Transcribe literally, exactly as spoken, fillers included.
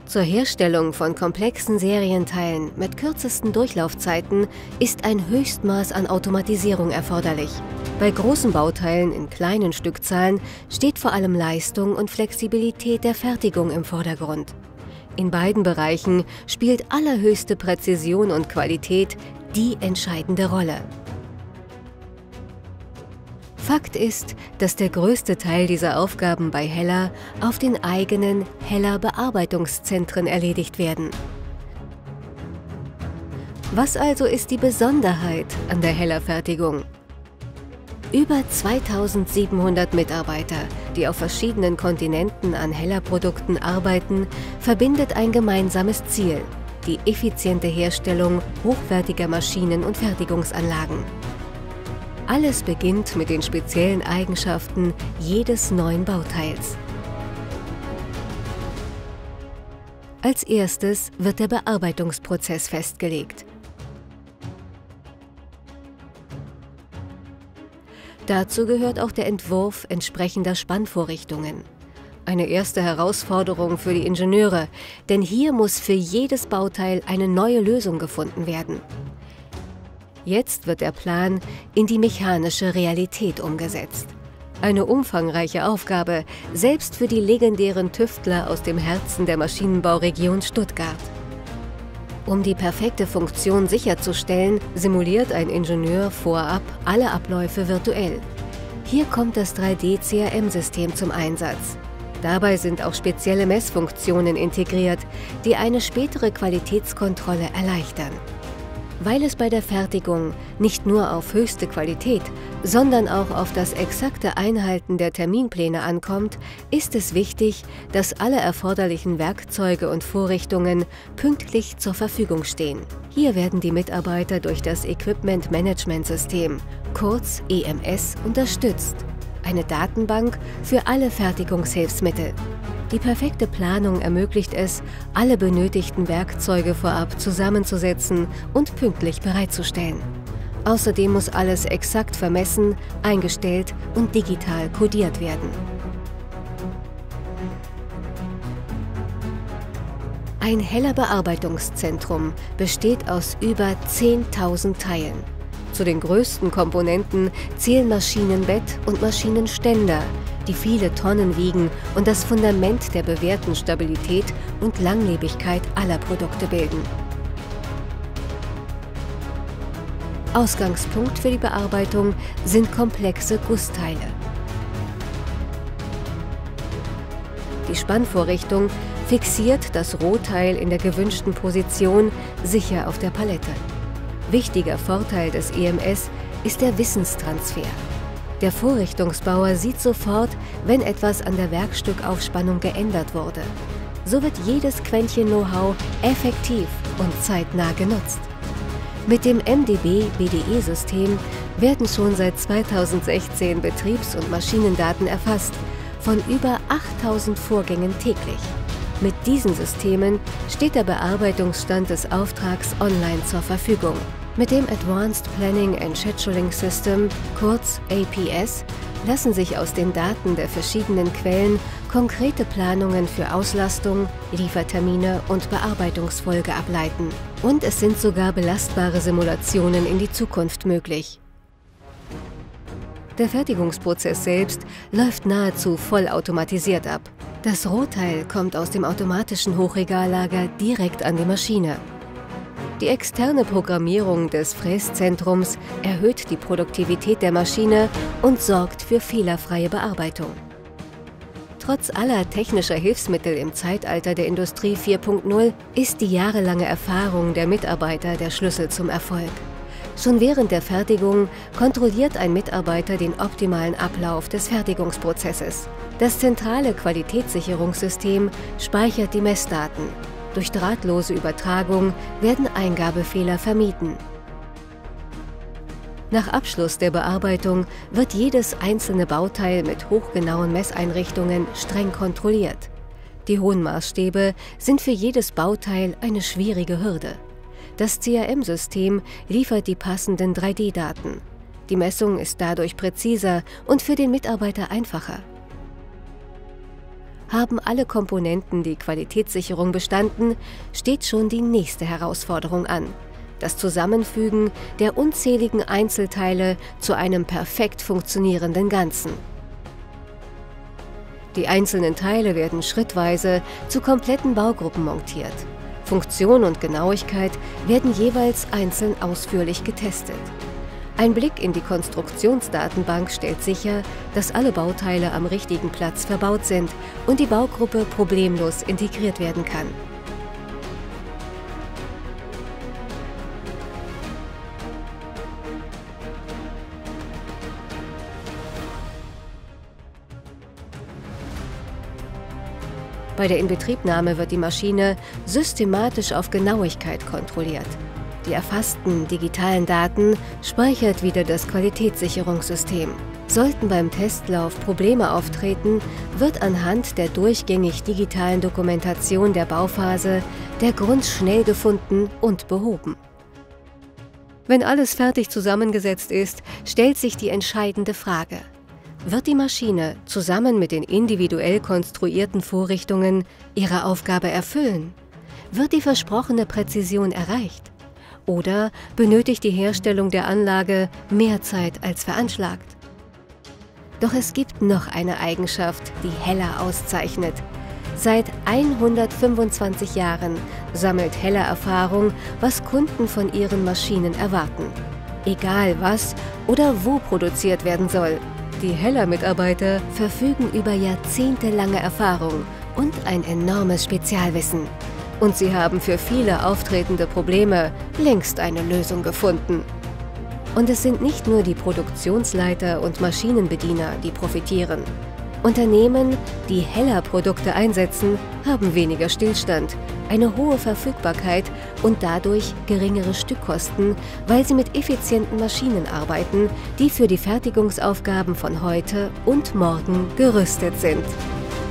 Zur Herstellung von komplexen Serienteilen mit kürzesten Durchlaufzeiten ist ein Höchstmaß an Automatisierung erforderlich. Bei großen Bauteilen in kleinen Stückzahlen steht vor allem Leistung und Flexibilität der Fertigung im Vordergrund. In beiden Bereichen spielt allerhöchste Präzision und Qualität die entscheidende Rolle. Fakt ist, dass der größte Teil dieser Aufgaben bei Heller auf den eigenen Heller-Bearbeitungszentren erledigt werden. Was also ist die Besonderheit an der Heller-Fertigung? Über zweitausendsiebenhundert Mitarbeiter, die auf verschiedenen Kontinenten an Heller-Produkten arbeiten, verbindet ein gemeinsames Ziel: die effiziente Herstellung hochwertiger Maschinen und Fertigungsanlagen. Alles beginnt mit den speziellen Eigenschaften jedes neuen Bauteils. Als erstes wird der Bearbeitungsprozess festgelegt. Dazu gehört auch der Entwurf entsprechender Spannvorrichtungen. Eine erste Herausforderung für die Ingenieure, denn hier muss für jedes Bauteil eine neue Lösung gefunden werden. Jetzt wird der Plan in die mechanische Realität umgesetzt. Eine umfangreiche Aufgabe, selbst für die legendären Tüftler aus dem Herzen der Maschinenbauregion Stuttgart. Um die perfekte Funktion sicherzustellen, simuliert ein Ingenieur vorab alle Abläufe virtuell. Hier kommt das drei D C A M-System zum Einsatz. Dabei sind auch spezielle Messfunktionen integriert, die eine spätere Qualitätskontrolle erleichtern. Weil es bei der Fertigung nicht nur auf höchste Qualität, sondern auch auf das exakte Einhalten der Terminpläne ankommt, ist es wichtig, dass alle erforderlichen Werkzeuge und Vorrichtungen pünktlich zur Verfügung stehen. Hier werden die Mitarbeiter durch das Equipment Management System, kurz E M S, unterstützt. Eine Datenbank für alle Fertigungshilfsmittel. Die perfekte Planung ermöglicht es, alle benötigten Werkzeuge vorab zusammenzusetzen und pünktlich bereitzustellen. Außerdem muss alles exakt vermessen, eingestellt und digital kodiert werden. Ein Heller-Bearbeitungszentrum besteht aus über zehntausend Teilen. Zu den größten Komponenten zählen Maschinenbett und Maschinenständer, die viele Tonnen wiegen und das Fundament der bewährten Stabilität und Langlebigkeit aller Produkte bilden. Ausgangspunkt für die Bearbeitung sind komplexe Gussteile. Die Spannvorrichtung fixiert das Rohteil in der gewünschten Position sicher auf der Palette. Wichtiger Vorteil des E M S ist der Wissenstransfer. Der Vorrichtungsbauer sieht sofort, wenn etwas an der Werkstückaufspannung geändert wurde. So wird jedes Quäntchen Know-how effektiv und zeitnah genutzt. Mit dem M D B-B D E-System werden schon seit zweitausendsechzehn Betriebs- und Maschinendaten erfasst, von über achttausend Vorgängen täglich. Mit diesen Systemen steht der Bearbeitungsstand des Auftrags online zur Verfügung. Mit dem Advanced Planning and Scheduling System, kurz A P S, lassen sich aus den Daten der verschiedenen Quellen konkrete Planungen für Auslastung, Liefertermine und Bearbeitungsfolge ableiten. Und es sind sogar belastbare Simulationen in die Zukunft möglich. Der Fertigungsprozess selbst läuft nahezu vollautomatisiert ab. Das Rohteil kommt aus dem automatischen Hochregallager direkt an die Maschine. Die externe Programmierung des Fräszentrums erhöht die Produktivität der Maschine und sorgt für fehlerfreie Bearbeitung. Trotz aller technischer Hilfsmittel im Zeitalter der Industrie vier Punkt null ist die jahrelange Erfahrung der Mitarbeiter der Schlüssel zum Erfolg. Schon während der Fertigung kontrolliert ein Mitarbeiter den optimalen Ablauf des Fertigungsprozesses. Das zentrale Qualitätssicherungssystem speichert die Messdaten. Durch drahtlose Übertragung werden Eingabefehler vermieden. Nach Abschluss der Bearbeitung wird jedes einzelne Bauteil mit hochgenauen Messeinrichtungen streng kontrolliert. Die hohen Maßstäbe sind für jedes Bauteil eine schwierige Hürde. Das C A M-System liefert die passenden drei D Daten. Die Messung ist dadurch präziser und für den Mitarbeiter einfacher. Haben alle Komponenten die Qualitätssicherung bestanden, steht schon die nächste Herausforderung an: das Zusammenfügen der unzähligen Einzelteile zu einem perfekt funktionierenden Ganzen. Die einzelnen Teile werden schrittweise zu kompletten Baugruppen montiert. Funktion und Genauigkeit werden jeweils einzeln ausführlich getestet. Ein Blick in die Konstruktionsdatenbank stellt sicher, dass alle Bauteile am richtigen Platz verbaut sind und die Baugruppe problemlos integriert werden kann. Bei der Inbetriebnahme wird die Maschine systematisch auf Genauigkeit kontrolliert. Die erfassten digitalen Daten speichert wieder das Qualitätssicherungssystem. Sollten beim Testlauf Probleme auftreten, wird anhand der durchgängig digitalen Dokumentation der Bauphase der Grund schnell gefunden und behoben. Wenn alles fertig zusammengesetzt ist, stellt sich die entscheidende Frage: Wird die Maschine zusammen mit den individuell konstruierten Vorrichtungen ihre Aufgabe erfüllen? Wird die versprochene Präzision erreicht? Oder benötigt die Herstellung der Anlage mehr Zeit als veranschlagt? Doch es gibt noch eine Eigenschaft, die Hella auszeichnet. Seit hundertfünfundzwanzig Jahren sammelt Hella Erfahrung, was Kunden von ihren Maschinen erwarten. Egal was oder wo produziert werden soll. Die Hella-Mitarbeiter verfügen über jahrzehntelange Erfahrung und ein enormes Spezialwissen. Und sie haben für viele auftretende Probleme längst eine Lösung gefunden. Und es sind nicht nur die Produktionsleiter und Maschinenbediener, die profitieren. Unternehmen, die Hella-Produkte einsetzen, haben weniger Stillstand, eine hohe Verfügbarkeit und dadurch geringere Stückkosten, weil sie mit effizienten Maschinen arbeiten, die für die Fertigungsaufgaben von heute und morgen gerüstet sind.